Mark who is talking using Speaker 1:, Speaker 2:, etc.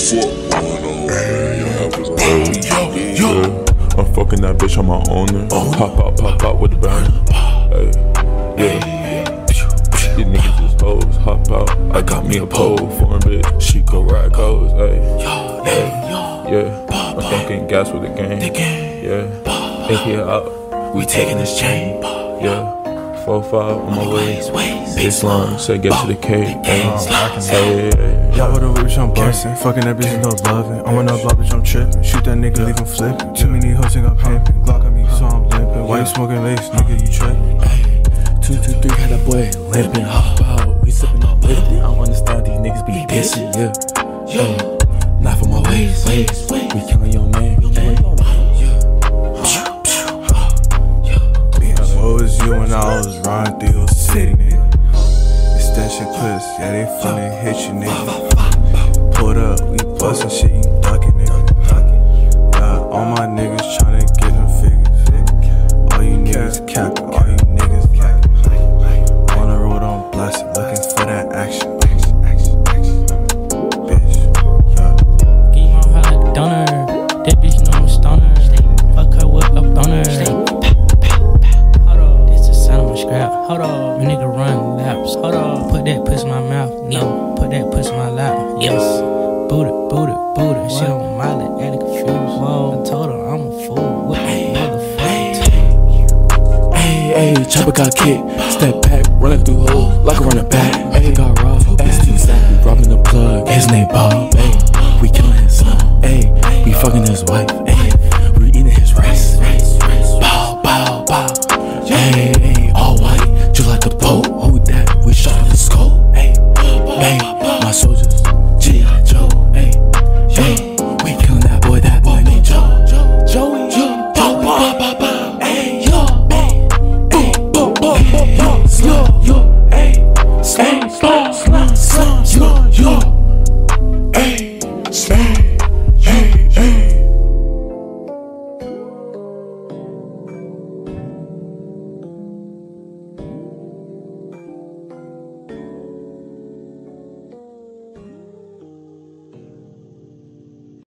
Speaker 1: I'm fucking that bitch on my owner. Pop out with the bang. Hey, yeah. These niggas just hoes, hop out. I got me a pole, foreign bitch. She go ride goes, hey. Yeah. I'm fucking gas with the gang. Yeah. Take it out.
Speaker 2: We taking this chain.
Speaker 1: Yeah. 4-5 on my way. Baseline, say get to the cake. Hey.
Speaker 3: Y'all with a bitch, I'm bustin'. Fucking that bitch, no loving. I'm on the block, bitch, I'm trippin'. Shoot that nigga, leave him flippin'. Too many hoes think I'm pimpin'. Glock on me, so I'm limpin'. Why you smoking lace, nigga, you trippin'?
Speaker 2: 223 had that boy limpin'. Hop out, we sippin' up with it. I don't understand these niggas be dissing, yeah. Laugh on my ways, we killin' your man.
Speaker 3: What was you when I was riding through your city, nigga? It's that shit puss, yeah, they finna hit you, nigga. Pulled up, we bustin' shit, you duckin', nigga. Yeah, all my niggas tryna get them figures. All you niggas capping, all you niggas capping. On the road, I'm blessed, looking for that action. Bitch, yeah.
Speaker 4: Give my heart a donor, that bitch know I'm a stoner. Fuck her with a boner. Hold on, my nigga run laps. Hold on, put that puss in my mouth. No, put that puss in my lap. Yes, boot it. She on Molly, acting confused. Whoa, I told her I'm a fool. What the motherfucker?
Speaker 2: Hey, chopper got kicked. Step back, running through holes like a running back. Hey, got robbed. It's too sad. We robbing the plug. His name Bob. Hey, we killing his son. Hey, we fucking his wife. Hey, we eating his rice. Bow. Hey, all white. Just like the boat, hold that, we shot in the scope. Hey, bang.